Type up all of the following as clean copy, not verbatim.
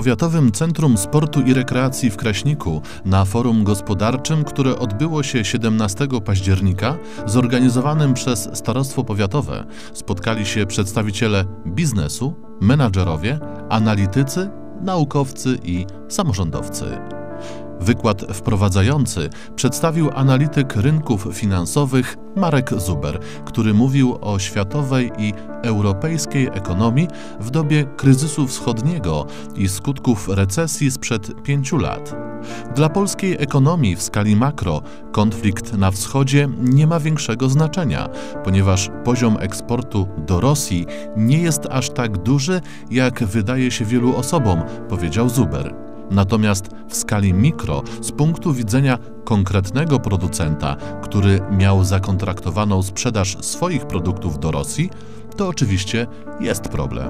Powiatowym Centrum Sportu i Rekreacji w Kraśniku na forum gospodarczym, które odbyło się 17 października, zorganizowanym przez Starostwo Powiatowe, spotkali się przedstawiciele biznesu, menadżerowie, analitycy, naukowcy i samorządowcy. Wykład wprowadzający przedstawił analityk rynków finansowych Marek Zuber, który mówił o światowej i europejskiej ekonomii w dobie kryzysu wschodniego i skutków recesji sprzed 5 lat. Dla polskiej ekonomii w skali makro konflikt na wschodzie nie ma większego znaczenia, ponieważ poziom eksportu do Rosji nie jest aż tak duży, jak wydaje się wielu osobom, powiedział Zuber. Natomiast w skali mikro, z punktu widzenia konkretnego producenta, który miał zakontraktowaną sprzedaż swoich produktów do Rosji, to oczywiście jest problem.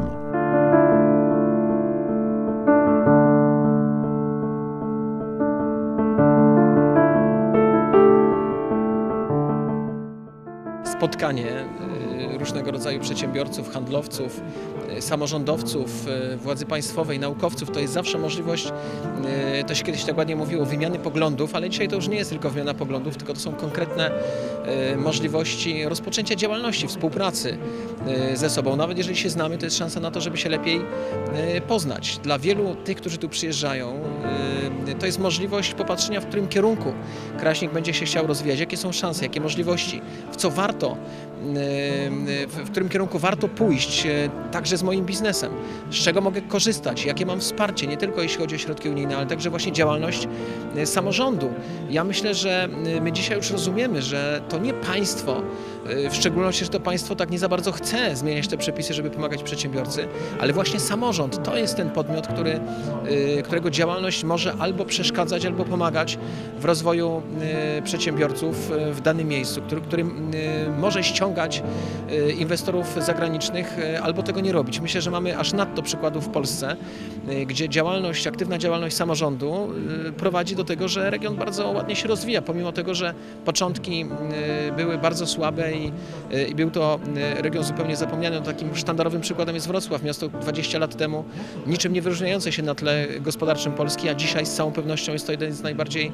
Spotkanie różnego rodzaju przedsiębiorców, handlowców, samorządowców, władzy państwowej, naukowców to jest zawsze możliwość, to się kiedyś tak ładnie mówiło, wymiany poglądów, ale dzisiaj to już nie jest tylko wymiana poglądów, tylko to są konkretne możliwości rozpoczęcia działalności, współpracy ze sobą. Nawet jeżeli się znamy, to jest szansa na to, żeby się lepiej poznać. Dla wielu tych, którzy tu przyjeżdżają, to jest możliwość popatrzenia, w którym kierunku Kraśnik będzie się chciał rozwijać, jakie są szanse, jakie możliwości, w co warto, w którym kierunku warto pójść, także z moim biznesem, z czego mogę korzystać, jakie mam wsparcie, nie tylko jeśli chodzi o środki unijne, ale także właśnie działalność samorządu. Ja myślę, że my dzisiaj już rozumiemy, że to nie państwo, w szczególności, że to państwo tak nie za bardzo chce zmieniać te przepisy, żeby pomagać przedsiębiorcy, ale właśnie samorząd to jest ten podmiot, którego działalność może albo przeszkadzać, albo pomagać w rozwoju przedsiębiorców w danym miejscu, który może ściągać inwestorów zagranicznych albo tego nie robić. Myślę, że mamy aż nadto przykładów w Polsce, gdzie aktywna działalność samorządu prowadzi do tego, że region bardzo ładnie się rozwija, pomimo tego, że początki były bardzo słabe i był to region zupełnie zapomniany. Takim sztandarowym przykładem jest Wrocław, miasto 20 lat temu niczym nie wyróżniające się na tle gospodarczym Polski, a dzisiaj z całą pewnością jest to jedno z najbardziej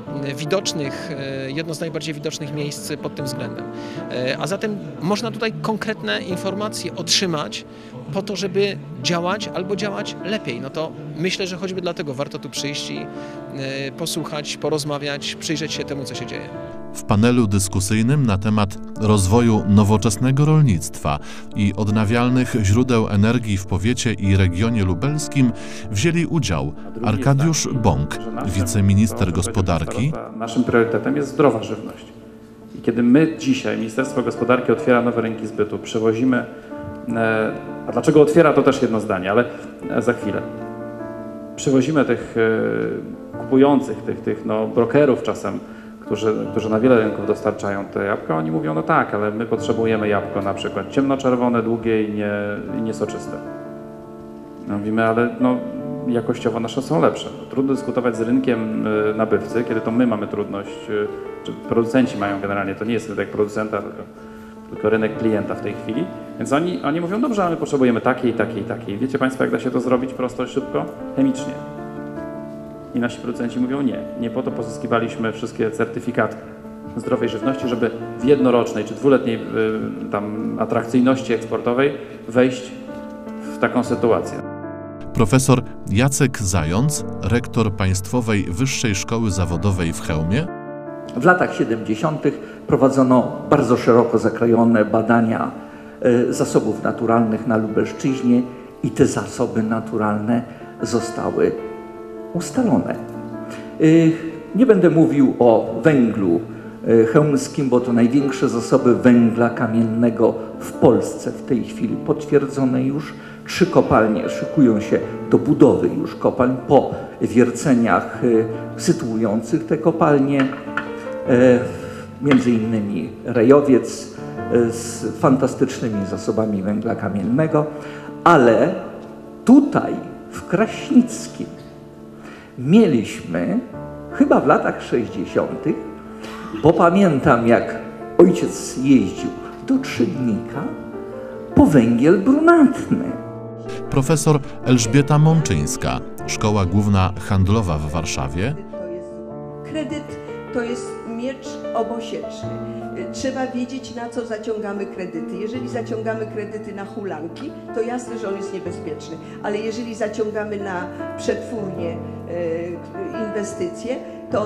widocznych miejsc pod tym względem. A zatem można tutaj konkretne informacje otrzymać po to, żeby działać albo działać lepiej. No to myślę, że choćby dlatego warto tu przyjść i posłuchać, porozmawiać, przyjrzeć się temu, co się dzieje. W panelu dyskusyjnym na temat rozwoju nowoczesnego rolnictwa i odnawialnych źródeł energii w powiecie i regionie lubelskim wzięli udział Arkadiusz Bąk, wiceminister gospodarki. Naszym priorytetem jest zdrowa żywność. I kiedy my dzisiaj, Ministerstwo Gospodarki otwiera nowe rynki zbytu, przewozimy, a dlaczego otwiera, to też jedno zdanie, ale za chwilę. Przewozimy tych kupujących, tych brokerów czasem, którzy na wiele rynków dostarczają te jabłka, oni mówią, no tak, ale my potrzebujemy jabłko na przykład ciemnoczerwone, długie i niesoczyste. No, mówimy, ale jakościowo nasze są lepsze. Trudno dyskutować z rynkiem nabywcy, kiedy to my mamy trudność, czy producenci mają generalnie, to nie jest rynek producenta, tylko rynek klienta w tej chwili. Więc oni mówią, dobrze, ale my potrzebujemy takiej, takiej, takiej. Wiecie Państwo, jak da się to zrobić prosto i szybko? Chemicznie. I nasi producenci mówią nie po to pozyskiwaliśmy wszystkie certyfikaty zdrowej żywności, żeby w jednorocznej czy dwuletniej atrakcyjności eksportowej wejść w taką sytuację. Profesor Jacek Zając, rektor Państwowej Wyższej Szkoły Zawodowej w Chełmie. W latach 70. prowadzono bardzo szeroko zakrojone badania zasobów naturalnych na Lubelszczyźnie i te zasoby naturalne zostały ustalone. Nie będę mówił o węglu chełmskim, bo to największe zasoby węgla kamiennego w Polsce w tej chwili potwierdzone już. 3 kopalnie szykują się do budowy już kopalń po wierceniach sytuujących te kopalnie. Między innymi Rejowiec z fantastycznymi zasobami węgla kamiennego, ale tutaj w Kraśnickim mieliśmy chyba w latach 60., bo pamiętam, jak ojciec jeździł do Trzydnika po węgiel brunatny. profesor Elżbieta Mączyńska, Szkoła Główna Handlowa w Warszawie. Kredyt to jest miecz obosieczny. Trzeba wiedzieć, na co zaciągamy kredyty. Jeżeli zaciągamy kredyty na hulanki, to jasne, że on jest niebezpieczny. Ale jeżeli zaciągamy na przetwórnie inwestycje,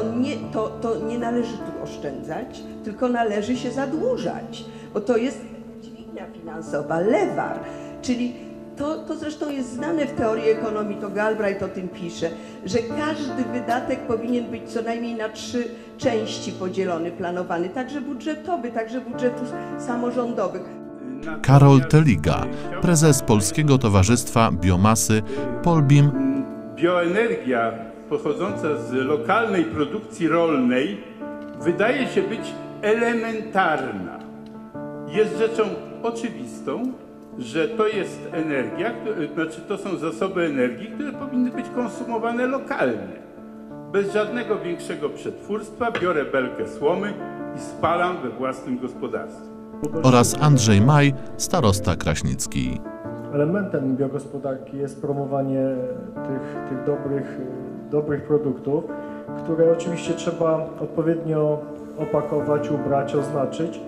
to nie należy tu oszczędzać, tylko należy się zadłużać. Bo to jest dźwignia finansowa, lewar, czyli to zresztą jest znane w teorii ekonomii, to Galbraith o tym pisze, że każdy wydatek powinien być co najmniej na 3 części podzielony, planowany, także budżetowy, także budżetów samorządowych. Karol Teliga, prezes Polskiego Towarzystwa Biomasy Polbim. Bioenergia pochodząca z lokalnej produkcji rolnej wydaje się być elementarna. Jest rzeczą oczywistą, że to jest energia, to są zasoby energii, które powinny być konsumowane lokalnie. Bez żadnego większego przetwórstwa biorę belkę słomy i spalam we własnym gospodarstwie. Oraz Andrzej Maj, starosta kraśnicki. Elementem biogospodarki jest promowanie tych dobrych produktów, które oczywiście trzeba odpowiednio opakować, ubrać, oznaczyć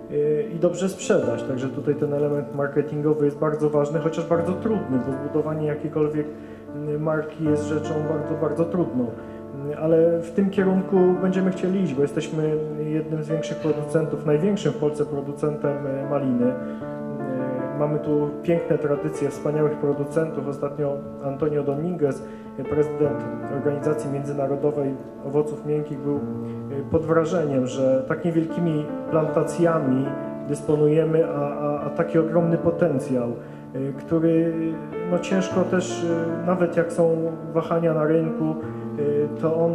i dobrze sprzedać. Także tutaj ten element marketingowy jest bardzo ważny, chociaż bardzo trudny, bo zbudowanie jakiejkolwiek marki jest rzeczą bardzo, bardzo trudną. Ale w tym kierunku będziemy chcieli iść, bo jesteśmy jednym z większych producentów, największym w Polsce producentem maliny. Mamy tu piękne tradycje wspaniałych producentów. Ostatnio Antonio Dominguez, prezydent Organizacji Międzynarodowej Owoców Miękkich, był pod wrażeniem, że tak niewielkimi plantacjami dysponujemy, a taki ogromny potencjał, który no ciężko też, nawet jak są wahania na rynku, to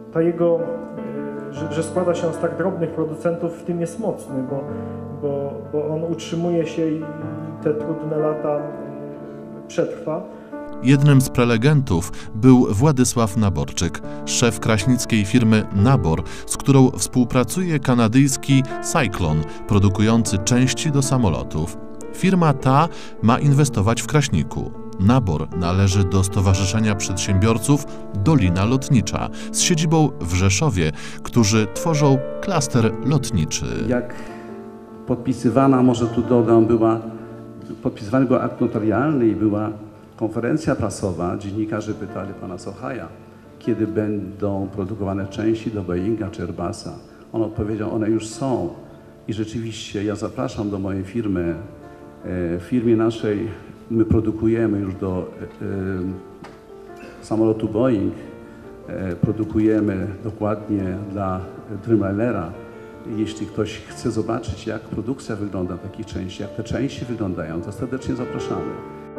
że składa się on z tak drobnych producentów, w tym jest mocny, bo on utrzymuje się i te trudne lata przetrwa. Jednym z prelegentów był Władysław Naborczyk, szef kraśnickiej firmy Nabor, z którą współpracuje kanadyjski Cyclone, produkujący części do samolotów. Firma ta ma inwestować w Kraśniku. Nabor należy do Stowarzyszenia Przedsiębiorców Dolina Lotnicza z siedzibą w Rzeszowie, którzy tworzą klaster lotniczy. Jak podpisywana, może tu dodam, podpisywany był akt notarialny i była konferencja prasowa, dziennikarze pytali pana Sochaja, kiedy będą produkowane części do Boeinga czy Airbusa. On odpowiedział, one już są. I rzeczywiście ja zapraszam do mojej firmy. W firmie naszej my produkujemy już do samolotu Boeing, produkujemy dokładnie dla Dreamlinera. Jeśli ktoś chce zobaczyć, jak produkcja wygląda takich części, jak te części wyglądają, to serdecznie zapraszamy.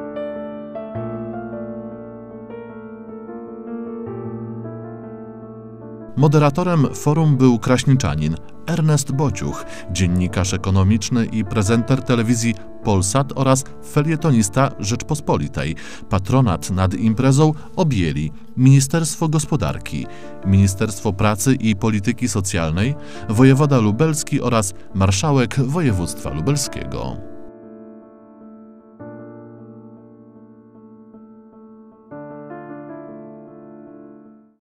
Moderatorem forum był kraśniczanin Ernest Bociuch, dziennikarz ekonomiczny i prezenter telewizji Polsat oraz felietonista Rzeczpospolitej. Patronat nad imprezą objęli Ministerstwo Gospodarki, Ministerstwo Pracy i Polityki Socjalnej, wojewoda lubelski oraz marszałek województwa lubelskiego.